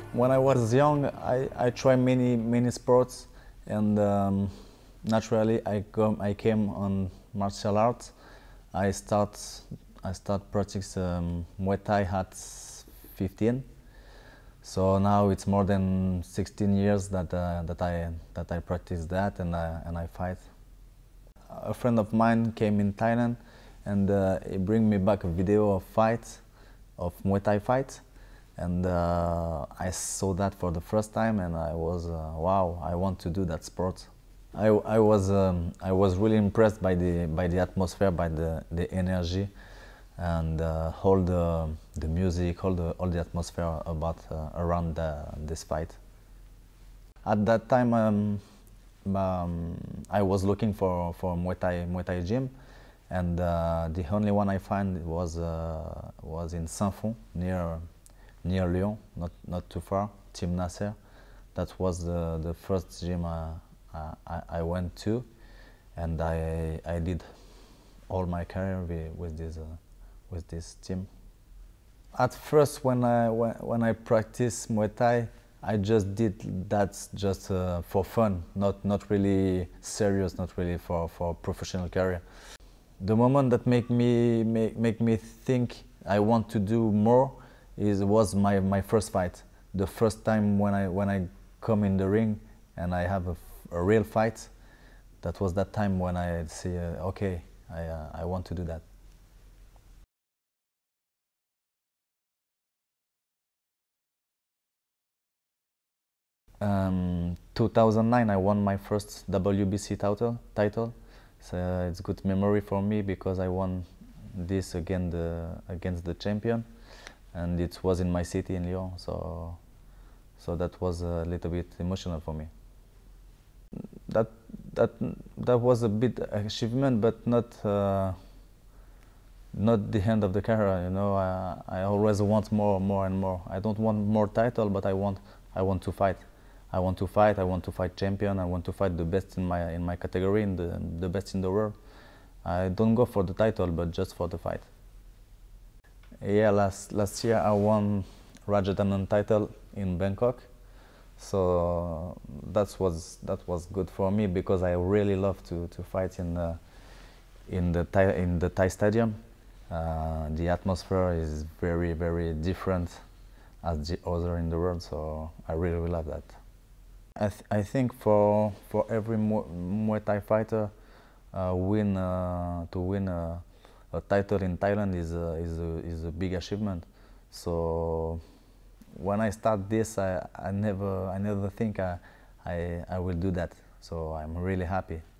When I was young, I tried many sports, and naturally I came on martial arts. I start I start practice Muay Thai at 15. So now it's more than 16 years that I practice that, and I fight. A friend of mine came in Thailand, and he bring me back a video of fights, of Muay Thai fights, and I saw that for the first time, and I was wow, I want to do that sport. I was really impressed by the atmosphere, by the energy, and all the music, all the atmosphere about around this fight. At that time, I was looking for Muay Thai gym, and the only one I found was in Saint-Fond, near Lyon, not too far, Team Nasser. That was the first gym I went to, and I did all my career with this team. At first, when I practiced Muay Thai, I just did that just for fun, not really serious, not really for professional career. The moment that make me think I want to do more was my first fight. The first time when I come in the ring and I have a real fight, that was that time when I say, okay, I want to do that. 2009, I won my first WBC title. So it's good memory for me because I won this against the champion, and it was in my city in Lyon. So that was a little bit emotional for me. That that was a bit achievement, but not the end of the career. You know, I always want more and more. I don't want more title, but I want to fight. I want to fight. I want to fight champion. I want to fight the best in my category, and the best in the world. I don't go for the title, but just for the fight. Yeah, last year I won Rajadhanan title in Bangkok. So that was good for me because I really love to fight in the Thai stadium. The atmosphere is very different as the other in the world, so I really love that. I think for every Muay Thai fighter, to win a title in Thailand is a big achievement. So when I start this, I never think I will do that. So I'm really happy.